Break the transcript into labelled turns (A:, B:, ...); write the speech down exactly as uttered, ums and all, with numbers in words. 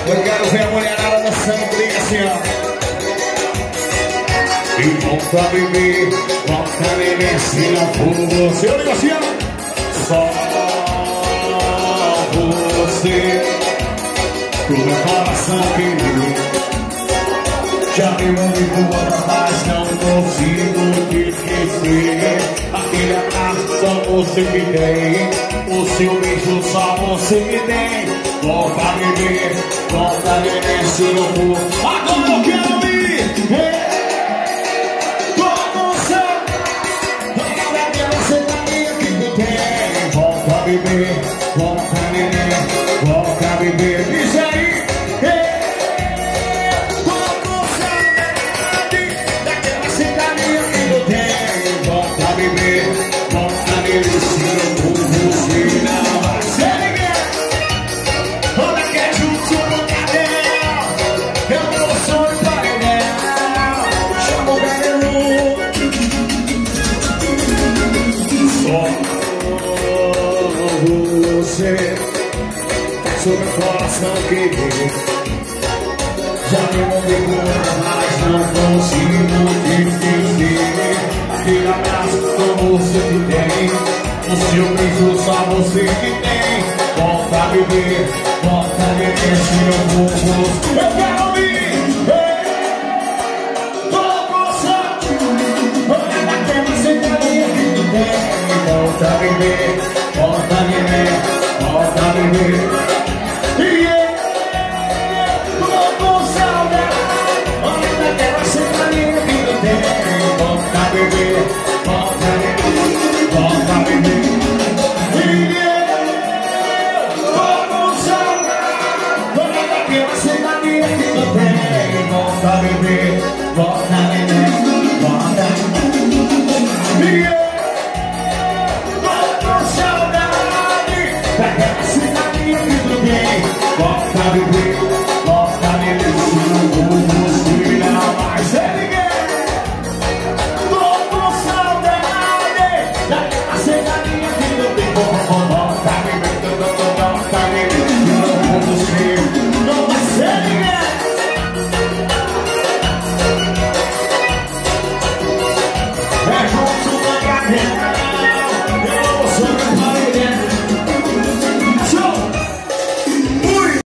A: Eu quero ver a mulherada dançando comigo assim, ó. E volta a beber, volta a beber, se não for você. Eu digo assim, ó. Só você, pro meu coração querido. Já me mandei por outra, mas não consigo te esquecer. Aquele abraço só você que tem, o seu beijo só você que tem. Volta a beber, volta a beber, se não for. Agora eu quero ouvir. Como são? Volta a beber, você tá minha que tu tem. Volta a beber, volta a beber, volta a beber. Diz aí. Volta a beber, se eu for você não vai ser ninguém. Toda que é junto no pancadão, eu não sou de paredão. Chama o bebê. Só você faz o meu coração querer. Já me mandei embora, mas não consigo te esquecer. Aquele abraço só você que tem, o seu beijo só você que tem. Volta a beber, volta a beber, se eu for você. Eu quero ouvir. Tô gostando, olha daquela sentadinha que tu tem. Volta a beber, volta a beber, volta a beber. E eu tô com saudade, olha daquela sentadinha que tu tem. Volta a beber, volta a beber, volta a beber. E eu tô com saudade, olha daquela sentadinha que tu tem. Volta a beber, volta a beber, volta a beber. E eu tô com saudade daquela sentadinha que tu tem. Volta a beber.